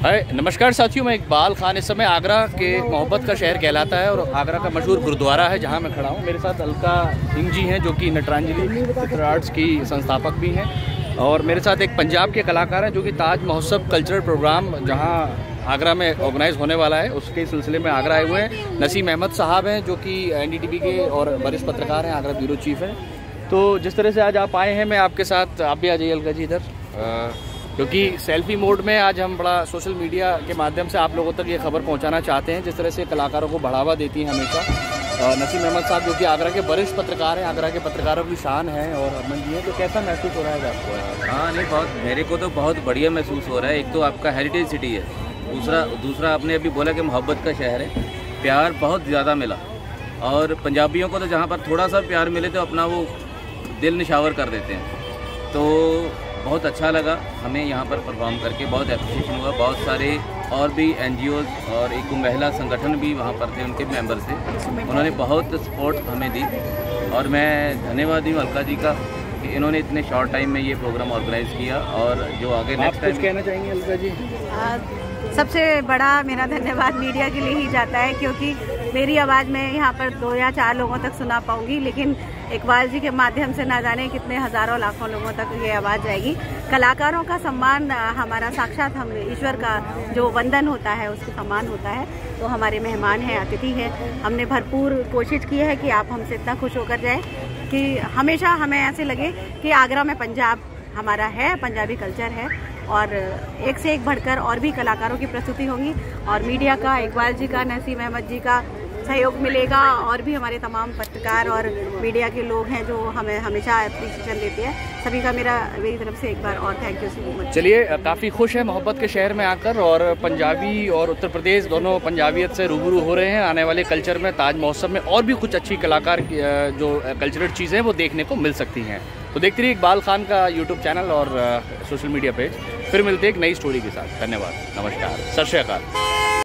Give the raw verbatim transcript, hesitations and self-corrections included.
हाय नमस्कार साथियों, मैं इकबाल खान। इस समय आगरा के मोहब्बत का शहर कहलाता है और आगरा का मशहूर गुरुद्वारा है जहां मैं खड़ा हूं। मेरे साथ अलका सिंह जी हैं जो कि नटरांजलि चित्र आर्ट्स की संस्थापक भी हैं, और मेरे साथ एक पंजाब के कलाकार हैं जो कि ताज महोत्सव कल्चरल प्रोग्राम जहां आगरा में ऑर्गेनाइज होने वाला है उसके सिलसिले में आगरा आए हुए हैं। नसीम अहमद साहब हैं जो कि एन डी टी वी के और वरिष्ठ पत्रकार हैं, आगरा ब्यूरो चीफ हैं। तो जिस तरह से आज आप आए हैं, मैं आपके साथ, आप भी आ जाइए अलका जी इधर, क्योंकि सेल्फी मोड में आज हम बड़ा सोशल मीडिया के माध्यम से आप लोगों तक ये खबर पहुंचाना चाहते हैं जिस तरह से कलाकारों को बढ़ावा देती हैं हमेशा नसीम अहमद साहब जो कि आगरा के वरिष्ठ पत्रकार हैं, आगरा के पत्रकारों की शान है और अमन जी हैं। तो कैसा महसूस हो रहा है आपको? हाँ नहीं, बहुत, मेरे को तो बहुत बढ़िया महसूस हो रहा है। एक तो आपका हेरिटेज सिटी है, दूसरा दूसरा आपने अभी बोला कि मोहब्बत का शहर है। प्यार बहुत ज़्यादा मिला, और पंजाबियों को तो जहाँ पर थोड़ा सा प्यार मिले तो अपना वो दिल निशावर कर देते हैं। तो बहुत अच्छा लगा हमें यहाँ पर परफॉर्म करके, बहुत एप्रिसिएशन हुआ। बहुत सारे और भी एन जी ओज़ और एक महिला संगठन भी वहाँ पर थे, उनके मेंबर थे, उन्होंने बहुत सपोर्ट हमें दी। और मैं धन्यवाद हूँ अलका जी का कि इन्होंने इतने शॉर्ट टाइम में ये प्रोग्राम ऑर्गेनाइज किया। और जो आगे नेक्स्ट टाइम कहना चाहेंगे अलका जी? आ, सबसे बड़ा मेरा धन्यवाद मीडिया के लिए ही जाता है, क्योंकि मेरी आवाज़ मैं यहाँ पर दो या चार लोगों तक सुना पाऊंगी, लेकिन इकबाल जी के माध्यम से ना जाने कितने हजारों लाखों लोगों तक ये आवाज़ जाएगी। कलाकारों का सम्मान हमारा साक्षात हम ईश्वर का जो वंदन होता है उसको सम्मान होता है। तो हमारे मेहमान हैं, अतिथि हैं, हमने भरपूर कोशिश की है कि आप हमसे इतना खुश होकर जाए कि हमेशा हमें ऐसे लगे कि आगरा में पंजाब हमारा है, पंजाबी कल्चर है, और एक से एक बढ़कर और भी कलाकारों की प्रस्तुति होगी। और मीडिया का, इकबाल जी का, नसीम अहमद जी का सहयोग मिलेगा, और भी हमारे तमाम पत्रकार और मीडिया के लोग हैं जो हमें हमेशा एप्रिसिएशन देते हैं। सभी का मेरा मेरी तरफ से एक बार और थैंक यू सो मच। चलिए, काफ़ी खुश है मोहब्बत के शहर में आकर, और पंजाबी और उत्तर प्रदेश दोनों पंजाबियत से रूबरू हो रहे हैं। आने वाले कल्चर में ताज महोत्सव में और भी कुछ अच्छी कलाकार जो कल्चरल चीज़ें हैं वो देखने को मिल सकती हैं। तो देखते रहिए इकबाल खान का यूट्यूब चैनल और सोशल मीडिया पेज। फिर मिलते हैं एक नई स्टोरी के साथ। धन्यवाद, नमस्कार, सत श्री अकाल।